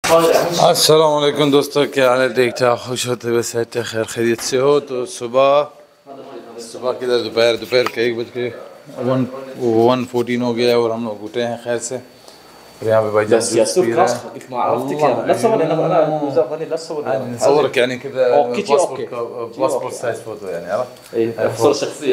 अस्सलाम वालेकुम दोस्तों, क्या हाल है? ठीक ठाक, खुश होते हुए सेहत खैर खैरियत से हो? तो सुबह किधर दोपहर के 1:14 हो गया है और हम लोग उठे हैं खैर से। और यहाँ पे भाईजान जूस पी रहे हैं। نصورك يعني كذا باسبور سايز فوتو يعني عرفت؟ صورة شخصية.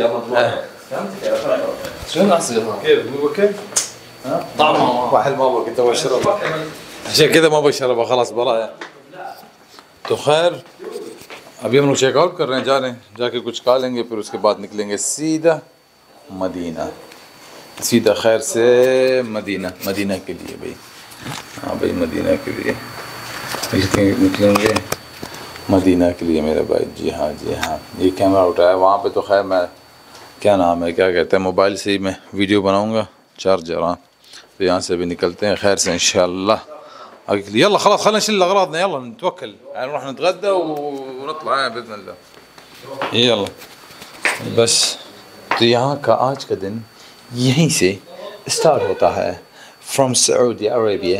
شو نحصل كيف مو كيف؟ طعمها واحد ما ابغى كنت اشربها عشان كذا ما بشربها خلاص براء. तो खैर अभी हम लोग चेकआउट कर रहे हैं, जा रहे हैं, जाके कुछ खा लेंगे, फिर उसके बाद निकलेंगे सीधा मदीना, सीधा खैर से मदीना के लिए भाई। हाँ भाई मदीना के लिए निकलेंगे मदीना के लिए मेरे भाई। जी हाँ ये कैमरा उठाया वहाँ पे। तो खैर मैं क्या नाम है क्या कहते हैं मोबाइल से ही मैं वीडियो बनाऊँगा, चार्जर। हाँ तो यहाँ से भी निकलते हैं खैर से इंशाल्लाह। يلا خلاص خلينا نشيل اغراضنا، يلا نتوكل يعني نروح نتغدى ونطلع باذن الله. يلا बस तो यहाँ का आज का दिन यहीं से स्टार्ट होता है फ्रॉम सऊदी अरेबिया,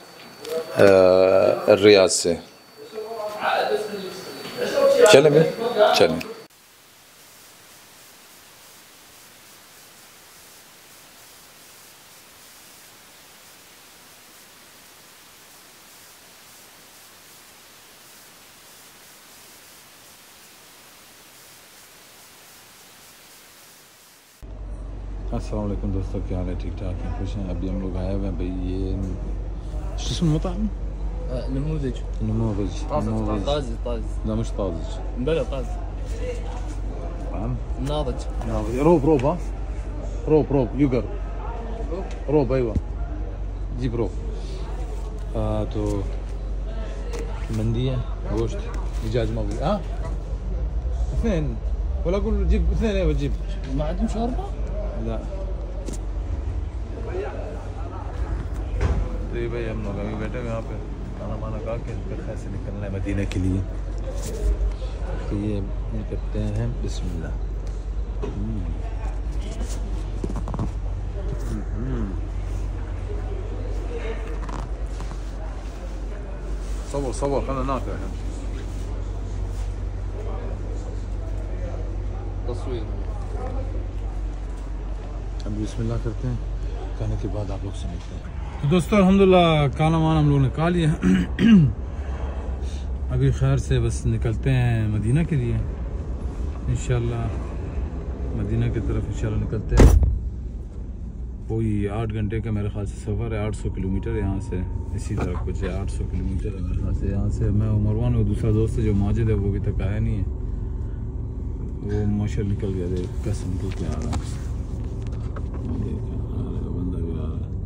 रियाद से। चलें। अस्सलाम वालेकुम दोस्तों, क्या हाल है? ठीक ठाक हैं, खुश हैं? अभी हम लोग आए हुए हैं भाई, ये شو اسم المطعم؟ نموذج طازج. لا مش طازج، بلا طازج نعم ناضج. روب ها روب يوغر روب ايوه جيب روب. तो مندية गोश्त دجاج مقلي. اثنين ولا اقول جيب اثنين. ايوه جيب. ما عندهم شوربة؟ لا. तो ये भाई हम लोग अभी बैठे हुए यहाँ पे खाना वाना खा के फिर कैसे निकलना है मदीना के लिए। तो ये निकलते हैं बिस्मिल्लाह। صور خلنا ناكل تصوير. अब बिस्मिल्लाह करते हैं, खाने के बाद आप लोग से मिलते हैं। तो दोस्तों अल्हम्दुलिल्लाह खाना वाना हम लोग ने खा लिया। अभी खैर से बस निकलते हैं मदीना के लिए इंशाल्लाह। मदीना की तरफ इंशाल्लाह निकलते हैं। कोई 8 घंटे का मेरे ख्याल से सफ़र है, 800 किलोमीटर यहाँ से इसी तरफ कुछ है, 800 किलोमीटर है मेरे ख्याल से यहाँ से। मैं मरवान और दूसरा दोस्त है जो माजिद है वो अभी तक आया नहीं है, वो माशा निकल गया थे, कैसे निकल के आ रहा है बंदा भी आ रहा है।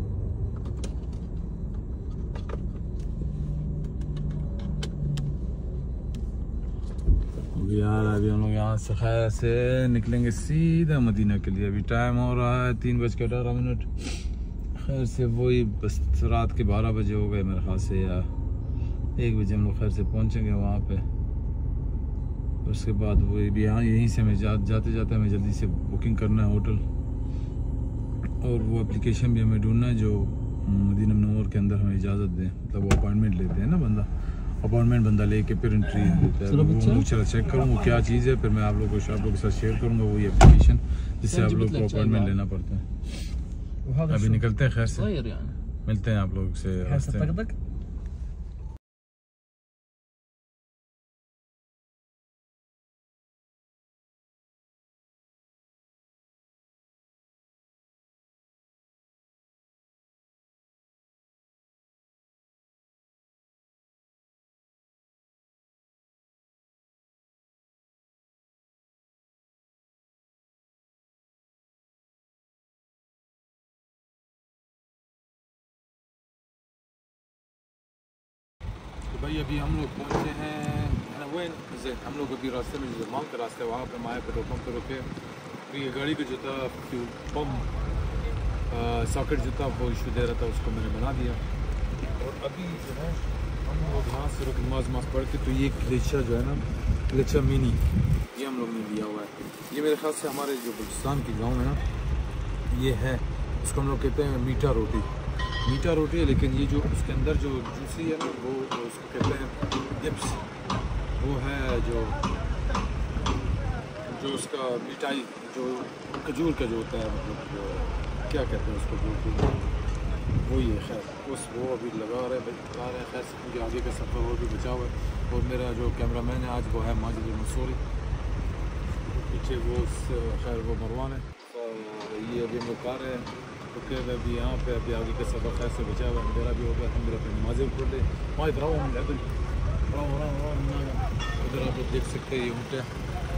यार अभी हम लोग यहाँ से खैर से निकलेंगे सीधा मदीना के लिए। अभी टाइम हो रहा है 3:18। खैर से वही बस रात के 12 बजे हो गए मेरे ख्याल से, या 1 बजे हम लोग खैर से पहुँचेंगे वहाँ पे। उसके बाद वही भी यहाँ यहीं से मैं जाते हमें जल्दी से बुकिंग करना है होटल, और वो एप्लीकेशन भी हमें ढूंढना है जो मदीना मुनव्वर के अंदर हमें इजाज़त दें, मतलब वो अपॉइंटमेंट लेते हैं ना बंदा लेके फिर एंट्री देता है। वो चलो चेक करूँ वो क्या चीज़ है, फिर मैं आप लोगों के साथ शेयर करूँगा वही एप्लीकेशन जिससे आप लोग को अपॉइंटमेंट लेना पड़ता है। अभी निकलते हैं खैर से, मिलते हैं आप लोग से रास्ते में। भाई अभी हम लोग पहुँचे हैं हम लोग अभी रास्ते में जो मांग का रास्ता है वहाँ पर माया पेट्रोल पंप पर रुके। फिर ये गाड़ी का जो था फ्यूल पम्प सॉकेट जो था वो इशू दे रहा था, उसको मैंने बना दिया। और अभी जो है हम लोग यहाँ से रुक नमाज पढ़ के, तो ये ग्लेशियर जो है ना, ग्लेशियर मिनी, ये हम लोग ने लिया हुआ है। ये मेरे ख्याल से हमारे जो बलूचिस्तान की गाँव है ना, ये है, उसको हम लोग कहते हैं मीठा रोटी। मीठा रोटी है, लेकिन ये जो उसके अंदर जो जूसी है ना वो उसको कहते हैं डिप्स, वो है जो उसका मिठाई जो खजूर का जो होता है, मतलब क्या कहते हैं उसको, जो वही है। खैर वो अभी लगा रहे हैं, खैर मुझे आगे का सफ़र और भी बचा हुआ है। और मेरा जो कैमरामैन है आज वो है माजिद मंसूरी, पीछे वो खैर वो मरवान है। और ये अभी हम लोग आ रहे हैं, तो फिर अभी यहाँ पे अभी आगे का सफ़र खैर से बचा हुआ है। मेरा भी हो गया, हम मेरा अपनी नमाज़ें भी पढ़ ले वहाँ इधर उधर आप लोग देख सकते हैं ये ऊँट है।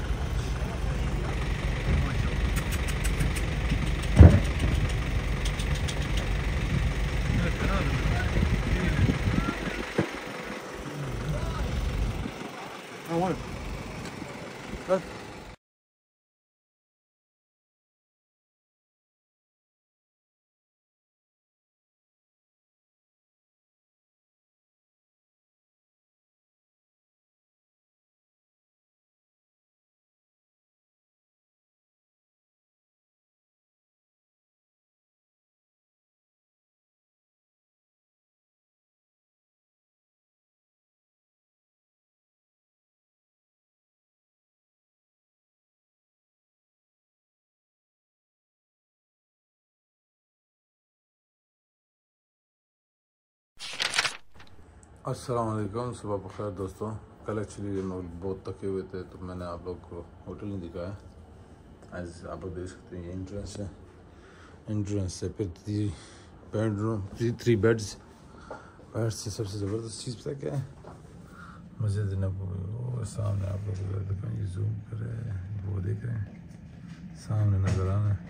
अस्सलाम वालेकुम, सुबह बखैर दोस्तों। कल एक्चुअली हम लोग बहुत थके हुए थे, तो मैंने आप लोग को होटल नहीं दिखाया। आज आप लोग देख सकते हैं ये एंट्रेंस है, फिर 3 बेडरूम 3 बेड्स से सबसे ज़बरदस्त चीज़ पता क्या है, मस्जिद नबवी। वो सामने आप लोग अगर दिखाएं, ये जूम करे वो देख रहे हैं सामने नज़र आ रहा है,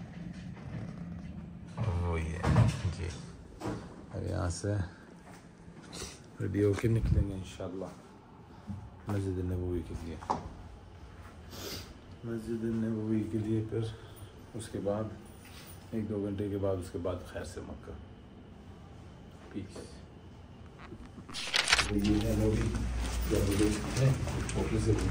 वो ये जी। अब यहाँ से रेडी होके निकलेंगे इंशाल्लाह मस्जिद नबवी के लिए। फिर उसके बाद 1-2 घंटे के बाद उसके बाद खैर से मक्का। पीस ये है लोग होटल से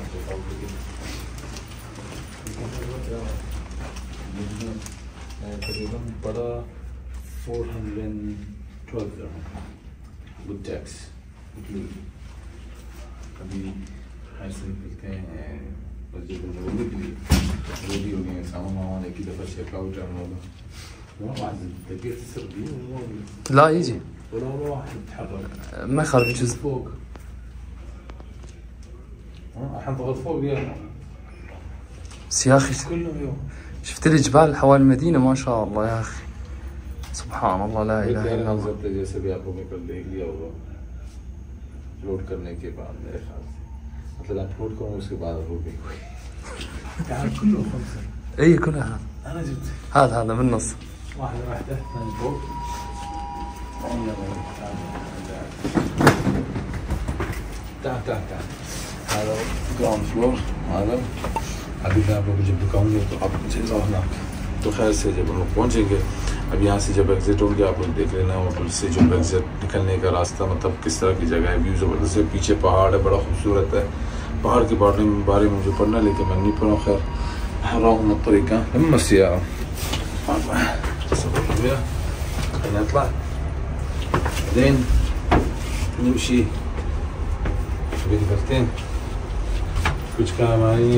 तकरीबन पड़ा 412 विद टैक्स। अभी ऐसे निकलते हैं मस्जिद नबवी के लिए, रेडी हो गए। सामान एक ही दफ़ा चेकआउट है हम लोग। لا يجي ولا واحد يتحرك ما يخرب جزء فوق. حنضغط فوق يا بس يا اخي كلهم يوم. شفت الجبال حوالي المدينة ما شاء الله يا اخي، سبحان الله لا اله الا الله। जैसे भी आप लोगों ने कल देख लिया होगा, लोड करने के बाद मेरे ख्याल से, मतलब आप लोड करो उसके बाद हो गई कोई كله 5. اي كلها انا جبت هذا بالنص واحدة اثنين فوق. تعال هذا ग्राउंड फ्लोर। هذا अभी मैं आप लोगों को जब दिखाऊंगा तो आप मुझे जाना। तो खैर से जब हम लोग पहुँचेंगे, अब यहाँ से जब एग्जिट होंगे आप लोग देख लेना होटल से जो एग्जिट निकलने का रास्ता, मतलब किस तरह की जगह है। व्यू ज़बरदस्त है, पीछे पहाड़ है, बड़ा खूबसूरत है। पहाड़ के बारे में मुझे पढ़ना, लेकिन मैं नहीं पढ़ा। खैर حرام الطريقة لما السيارة صبر خلينا نطلع بعدين نمشي شوي دقيقتين كل كلام معي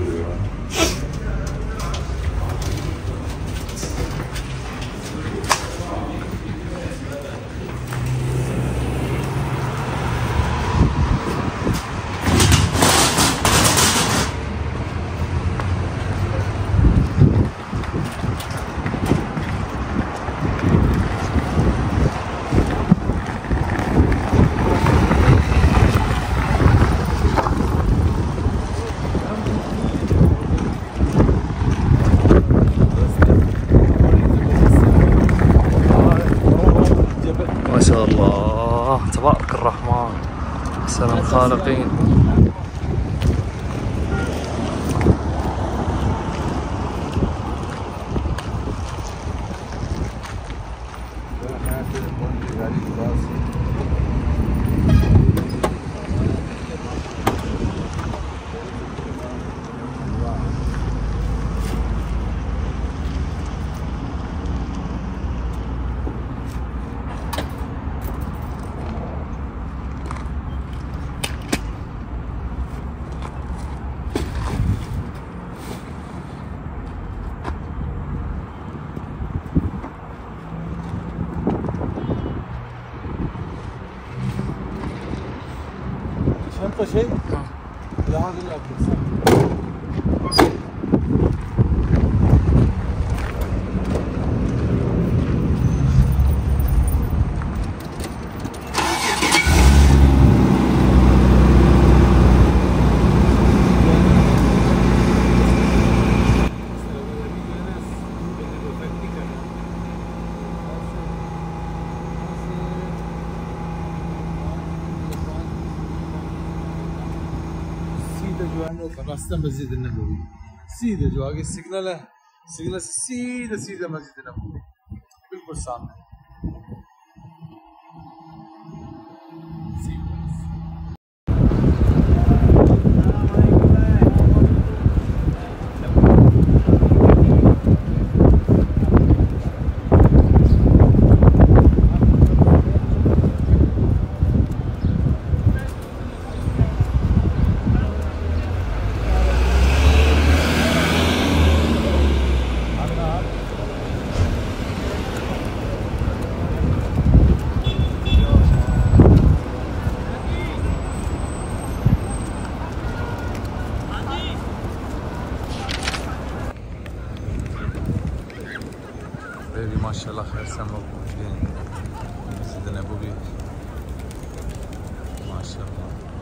ما شاء الله تبارك الرحمن أحسن الخالقين. نقطة شيء إذا هذا اللي أبغى. जो है वो रास्ता मस्जिद नबवी सीधे जो आगे सिग्नल है, सिग्नल से सीधे सीधे मस्जिद नबवी बिल्कुल सामने। माशाल्लाह खैर से हम लोग पहुँच गए मस्जिद नबवी माशाल्लाह।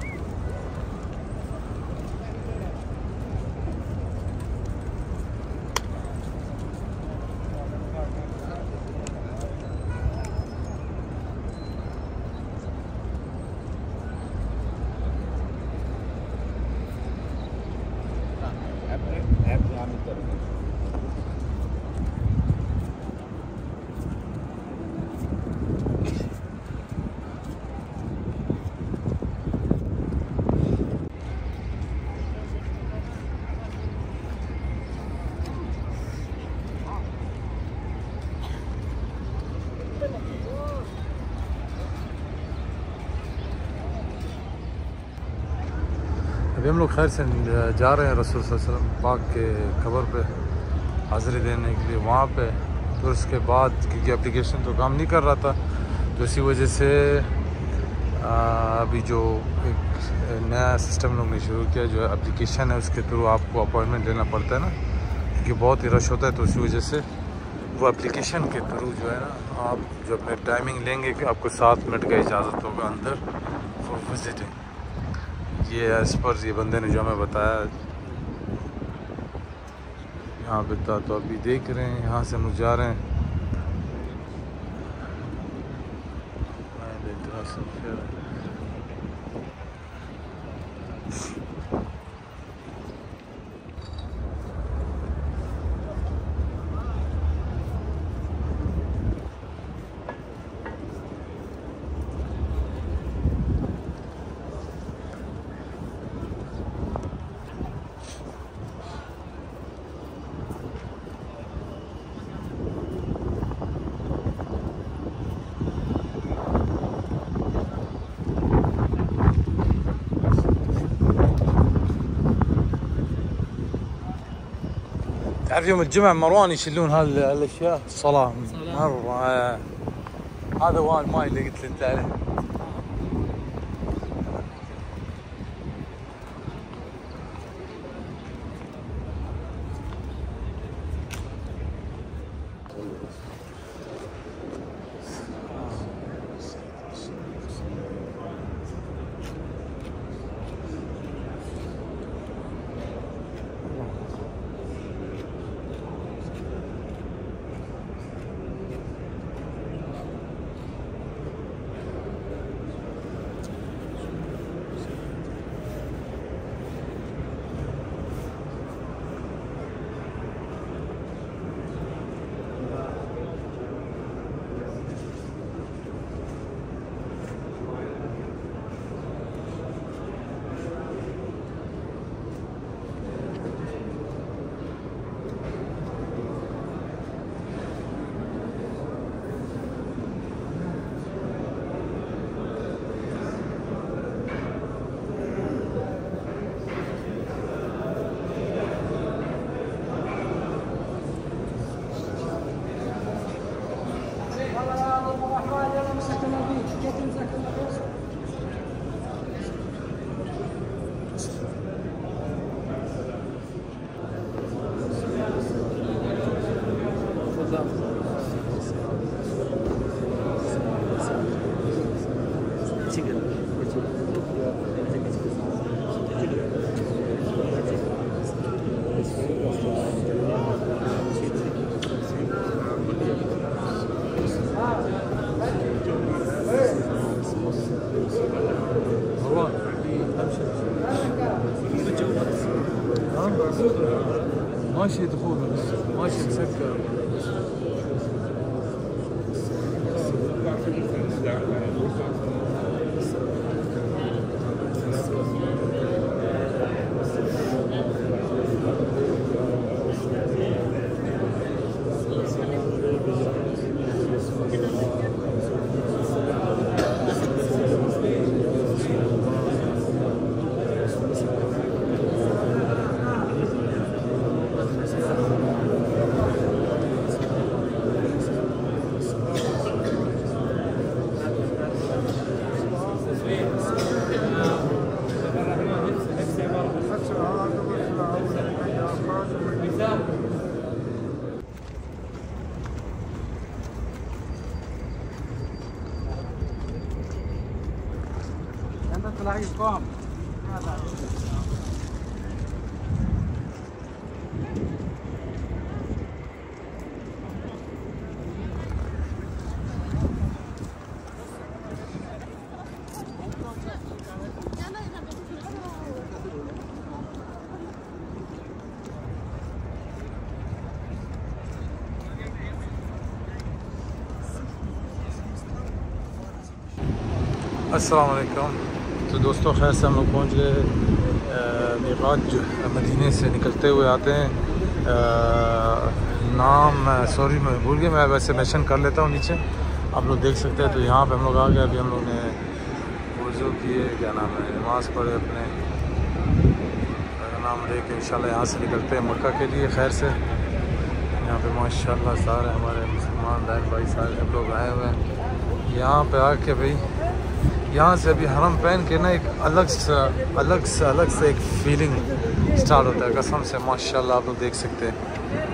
अभी हम लोग खैर से जा रहे हैं रसूल सल्लल्लाहु अलैहि वसल्लम पाक के कब्र पे हाज़िरी देने के लिए वहाँ पे। तो उसके बाद क्योंकि एप्लीकेशन तो काम नहीं कर रहा था तो इसी वजह से अभी जो एक नया सिस्टम लोग ने शुरू किया जो एप्लीकेशन है उसके थ्रू आपको अपॉइंटमेंट लेना पड़ता है ना, क्योंकि बहुत ही रश होता है। तो उसी वजह से वो एप्लीकेशन के थ्रू जो है ना आप जो अपने टाइमिंग लेंगे कि आपको 7 मिनट का इजाज़त होगा अंदर फॉर विजिटिंग। ये एज पर ये बंदे ने जो हमें बताया यहाँ पे था। तो अभी देख रहे हैं यहाँ से हम जा रहे हैं। تعرف يوم الجمعة مروان يشيلون هالاشياء الصلاة مرة. هذا هو الماي اللي قلت انت عليه. ماشي دخول ماشي مسكر. अस्सलाम वालेकुम। तो दोस्तों खैर से हम लोग पहुँच गए मीक़ात जो मदीने से निकलते हुए आते हैं। नाम सॉरी मैं भूल गया, मैं वैसे मेंशन कर लेता हूँ नीचे, आप लोग देख सकते हैं। तो यहाँ पे हम लोग आ गए। अभी हम लोग ने वज़ू किए, क्या नाम है, नमाज़ पढ़े, अपने नाम लेके इंशाल्लाह यहाँ से निकलते हैं मक्का के लिए खैर से। यहाँ पे माशाल्लाह सारे हमारे मुसलमान बहन भाई सारे हम लोग आए हुए हैं। यहाँ पे आके भाई यहाँ से अभी हरम पहन के ना एक अलग से एक फीलिंग स्टार्ट होता है कसम से माशाल्लाह, आप लोग देख सकते हैं।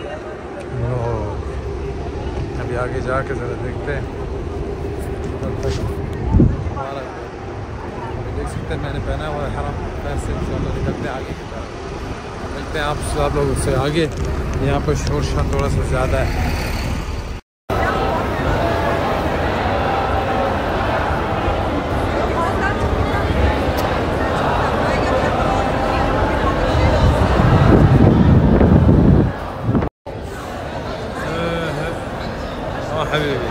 अभी आगे जाके ज़रा देखते हैं। देख सकते हैं मैंने पहना हुआ है हरम पैर से। इंशाल्लाह निकलते हैं आगे की तरफ, मिलते हैं आप लोग उससे आगे। यहाँ पर शोर शोर थोड़ा सा ज़्यादा है। حبيبي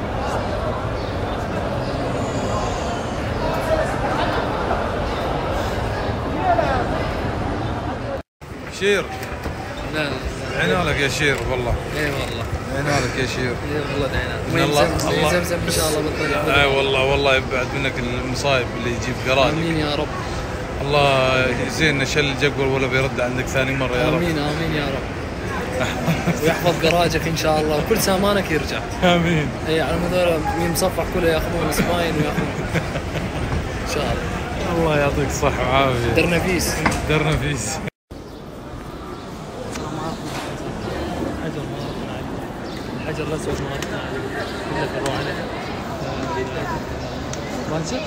شير. لا عينالك يا شير والله. اي والله عينالك يا شير. اي والله عينالك. الله زمزم ان شاء الله بالطريق. اي والله يبعد منك المصايب اللي يجيب قرادك. امين يا رب. الله يزين شل الجقول ولا بيرد عندك ثاني مره يا رب. امين امين يا رب. ويحفظ قراجك ان شاء الله وكل سامانك يرجع. امين. اي على هذول مصفح كله ياخذون سباين وياخذون ان شاء الله. الله يعطيك الصحه والعافيه. درنفيس درنفيس. الحجر الاسود مالتنا كله فروعنه مالتك.